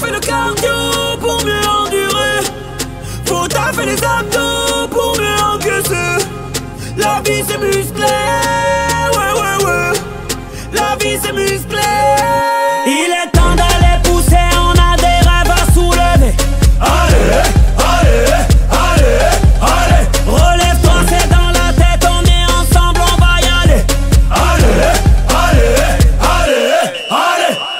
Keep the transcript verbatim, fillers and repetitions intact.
taffer le cardio pour mieux endurer. Faut taffer les abdos pour mieux encaisser. La vie c'est musclé,